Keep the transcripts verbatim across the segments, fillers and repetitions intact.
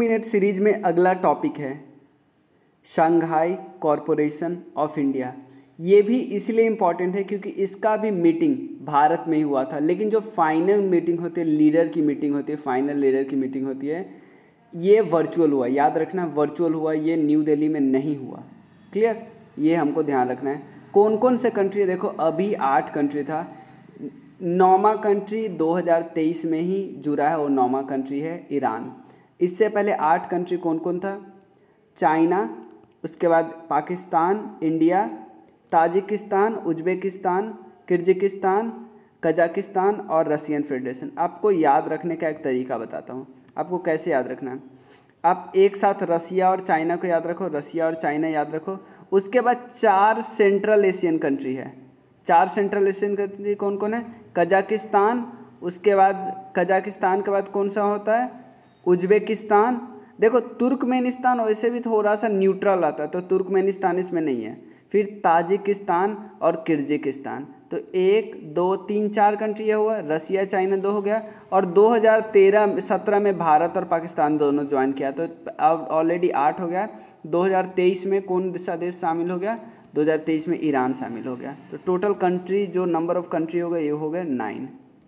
Minute series में अगला topic है शंघाई कॉरपोरेशन ऑफ इंडिया। ये भी इसलिए इम्पॉर्टेंट है क्योंकि इसका भी मीटिंग भारत में ही हुआ था, लेकिन जो फाइनल मीटिंग होती है, लीडर की मीटिंग होती है, फाइनल लीडर की मीटिंग होती है, ये वर्चुअल हुआ। याद रखना वर्चुअल हुआ, ये न्यू दिल्ली में नहीं हुआ। क्लियर, ये हमको ध्यान रखना है। कौन कौन से कंट्री, देखो अभी आठ कंट्री था, नौवां कंट्री दो हज़ार तेईस में ही जुड़ा है और नौवां कंट्री है ईरान। इससे पहले आठ कंट्री कौन कौन था? चाइना, उसके बाद Pakistan, India, Tajikistan, Uzbekistan, Kyrgyzstan, Kazakhstan और रशियन फेडरेशन। आपको याद रखने का एक तरीका बताता हूँ, आपको कैसे याद रखना है। आप एक साथ रसिया और चाइना को याद रखो, रसिया और चाइना याद रखो। उसके बाद चार सेंट्रल एशियन कंट्री है। चार सेंट्रल एशियन कंट्री कौन कौन है? कजाकिस्तान, उसके बाद कजाकिस्तान के बाद कौन सा होता है? उज्बेकिस्तान। देखो तुर्कमेनिस्तान वैसे भी थोड़ा सा न्यूट्रल आता है, तो तुर्कमेनिस्तान इसमें नहीं है। फिर ताजिकिस्तान और किर्गिस्तान। तो एक दो तीन चार कंट्री ये हुआ, रसिया चाइना दो हो गया। और दो हज़ार तेरह सत्रह में भारत और पाकिस्तान दोनों ज्वाइन किया, तो अब ऑलरेडी आठ हो गया। दो हज़ार तेईस में कौन सा देश शामिल हो गया? दो हज़ार तेईस में ईरान शामिल हो गया। तो टोटल कंट्री जो नंबर ऑफ कंट्री हो गए ये हो गए नाइन।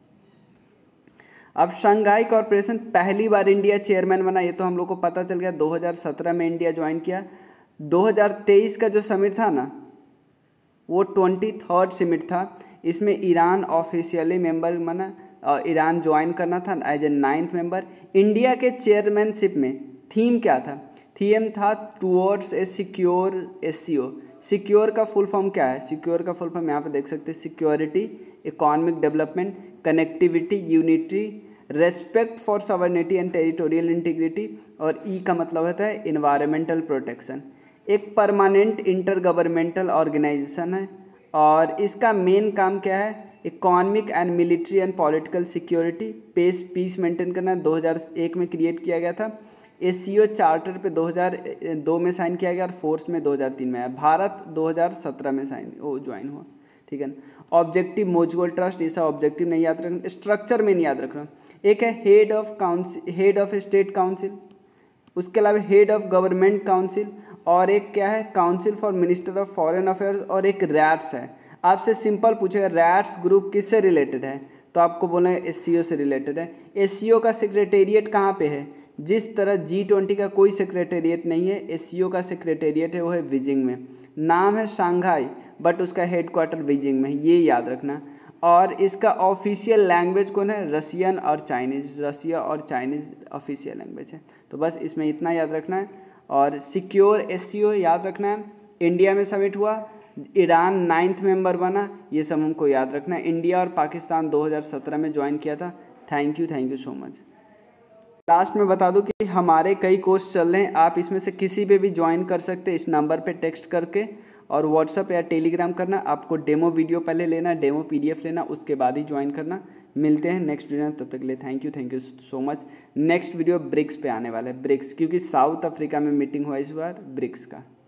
अब शंघाई कॉरपोरेशन पहली बार इंडिया चेयरमैन बना, ये तो हम लोग को पता चल गया। दो हज़ार सत्रह में इंडिया ज्वाइन किया। दो हज़ार तेईस का जो समिट था ना, वो ट्वेंटी थर्ड समिट था। इसमें ईरान ऑफिशियली मेंबर बना और ईरान ज्वाइन करना था as a ninth member. India के चेयरमैनशिप में थीम क्या था? थीम था towards a secure SCO. Secure का फुल फॉर्म क्या है? सिक्योर का फुल फॉर्म यहाँ पे देख सकते हैं, security, economic development, connectivity, unity, respect for sovereignty and territorial integrity. और ई का मतलब होता है इन्वायरमेंटल प्रोटेक्शन। एक परमानेंट इंटर गवर्नमेंटल ऑर्गेनाइजेशन है और इसका मेन काम क्या है? Economic and military and political security, pace peace maintain करना। दो हज़ार एक में क्रिएट किया गया था। एससीओ चार्टर पे दो हज़ार दो में साइन किया गया और फोर्स में दो हज़ार तीन में आया। भारत दो हज़ार सत्रह में साइन वो ज्वाइन हुआ। ठीक है ना। ऑब्जेक्टिव म्यूचुअल ट्रस्ट, ऐसा ऑब्जेक्टिव नहीं याद रखना, स्ट्रक्चर में नहीं याद रखना। एक है head of council, head of state council, उसके अलावा हेड ऑफ गवर्नमेंट काउंसिल, और एक क्या है? Council for minister of foreign affairs, और एक रैट्स है। आपसे सिंपल पूछेगा रैट्स ग्रुप किससे रिलेटेड है, तो आपको बोलना है एससीओ से रिलेटेड है। एससीओ का सेक्रेटेरिएट कहाँ पे है? जिस तरह जी ट्वेंटी का कोई सेक्रेटेरिएट नहीं है, एससीओ का सेक्रेटेरिएट है वो है बीजिंग में। नाम है शंघाई बट उसका हेडक्वार्टर बीजिंग में है, ये याद रखना। और इसका ऑफिशियल लैंग्वेज कौन है? रशियन और चाइनीज़। रसिया और चाइनीज़ ऑफिशियल लैंग्वेज है। तो बस इसमें इतना याद रखना है। और सिक्योर एससीओ याद रखना है। इंडिया में समिट हुआ, ईरान नाइन्थ मेंबर बना, ये सब हमको याद रखना है। इंडिया और पाकिस्तान दो हज़ार सत्रह में ज्वाइन किया था। Thank you thank you so much. Last में बता दूं कि हमारे कई कोर्स चल रहे हैं, आप इसमें से किसी पे भी ज्वाइन कर सकते हैं इस नंबर पे टेक्स्ट करके, और व्हाट्सअप या टेलीग्राम करना। आपको डेमो वीडियो पहले लेना, डेमो पीडीएफ लेना, उसके बाद ही ज्वाइन करना। मिलते हैं नेक्स्ट वीडियो में, तब तक के लिए thank you thank you so much. Next video BRICS पे आने वाला है, ब्रिक्स, क्योंकि साउथ अफ्रीका में मीटिंग हुआ इस बार ब्रिक्स का।